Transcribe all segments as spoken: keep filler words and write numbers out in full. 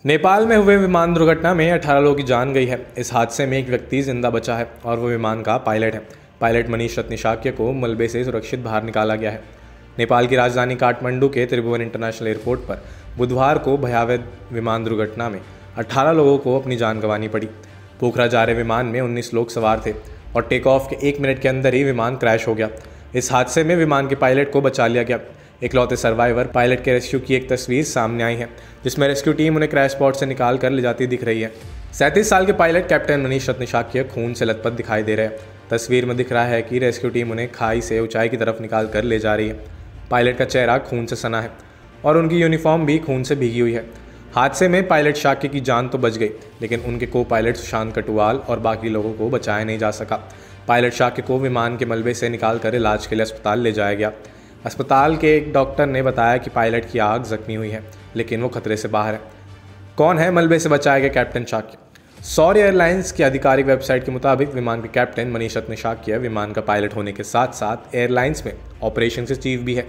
नेपाल में हुए विमान दुर्घटना में अठारह लोगों की जान गई है। इस हादसे में एक व्यक्ति जिंदा बचा है और वो विमान का पायलट है। पायलट मनीष रत्नशाक्य को मलबे से सुरक्षित बाहर निकाला गया है। नेपाल की राजधानी काठमांडू के त्रिभुवन इंटरनेशनल एयरपोर्ट पर बुधवार को भयावह विमान दुर्घटना में अठारह लोगों को अपनी जान गंवानी पड़ी। पोखरा जा रहे विमान में उन्नीस लोग सवार थे और टेक ऑफ के एक मिनट के अंदर ही विमान क्रैश हो गया। इस हादसे में विमान के पायलट को बचा लिया गया। इकलौते सर्वाइवर पायलट के रेस्क्यू की एक तस्वीर सामने आई है, जिसमें रेस्क्यू टीम उन्हें क्रैश स्पॉट से निकाल कर ले जाती दिख रही है। सैंतीस साल के पायलट कैप्टन मनीष रत्नशाक्य खून से लथपथ दिखाई दे रहे हैं। तस्वीर में दिख रहा है कि रेस्क्यू टीम उन्हें खाई से ऊंचाई की तरफ निकाल कर ले जा रही है। पायलट का चेहरा खून से सना है और उनकी यूनिफॉर्म भी खून से भीगी हुई है। हादसे में पायलट शाक्य की जान तो बच गई, लेकिन उनके को पायलट सुशांत कटुवाल और बाकी लोगों को बचाया नहीं जा सका। पायलट शाक्य को विमान के मलबे से निकाल कर इलाज के लिए अस्पताल ले जाया गया। अस्पताल के एक डॉक्टर ने बताया कि पायलट की आग जख्मी हुई है, लेकिन वो खतरे से बाहर है। कौन है मलबे से बचाया गया कैप्टन शाक्य? सौर एयरलाइंस की आधिकारिक वेबसाइट के मुताबिक विमान के कैप्टन मनीष रत्नशाक्य विमान का पायलट होने के साथ साथ एयरलाइंस में ऑपरेशन से चीफ भी है।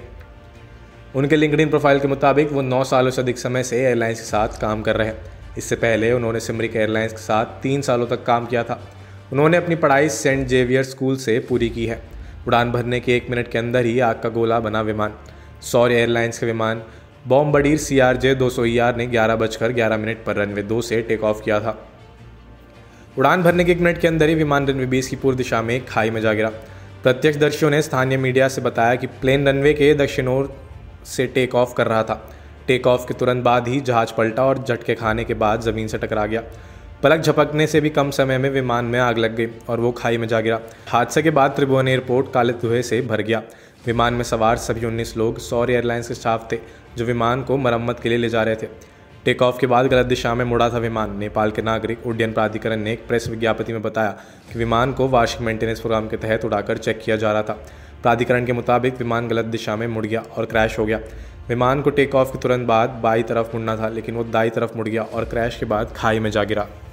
उनके लिंक्डइन प्रोफाइल के मुताबिक वो नौ सालों से अधिक समय से एयरलाइंस के साथ काम कर रहे हैं। इससे पहले उन्होंने सिमरिक एयरलाइंस के साथ तीन सालों तक काम किया था। उन्होंने अपनी पढ़ाई सेंट जेवियर स्कूल से पूरी की है। उड़ान भरने के एक मिनट के अंदर ही आग का गोला बना विमान। सौर एयरलाइंस के विमान बॉम्बडीर सी आर जे दो सौ ई आर ने ग्यारह बजकर ग्यारह मिनट पर रनवे दो से टेक ऑफ किया था। उड़ान भरने के एक मिनट के अंदर ही विमान रनवे बीस की पूर्व दिशा में खाई में जा गिरा। प्रत्यक्षदर्शियों ने स्थानीय मीडिया से बताया कि प्लेन रनवे के दक्षिण ओर से टेक ऑफ कर रहा था। टेक ऑफ के तुरंत बाद ही जहाज पलटा और झटके खाने के बाद ज़मीन से टकरा गया। पलक झपकने से भी कम समय में विमान में आग लग गई और वो खाई में जा गिरा। हादसे के बाद त्रिभुवन एयरपोर्ट काले धुएं से भर गया। विमान में सवार सभी उन्नीस लोग सौर एयरलाइंस के स्टाफ थे, जो विमान को मरम्मत के लिए ले जा रहे थे। टेक ऑफ के बाद गलत दिशा में मुड़ा था विमान। नेपाल के नागरिक उड्डयन प्राधिकरण ने एक प्रेस विज्ञप्ति में बताया कि विमान को वार्षिक मेंटेनेंस प्रोग्राम के तहत उड़ाकर चेक किया जा रहा था। प्राधिकरण के मुताबिक विमान गलत दिशा में मुड़ गया और क्रैश हो गया। विमान को टेक ऑफ के तुरंत बाद बाईं तरफ मुड़ना था, लेकिन वो दाईं तरफ मुड़ गया और क्रैश के बाद खाई में जा गिरा।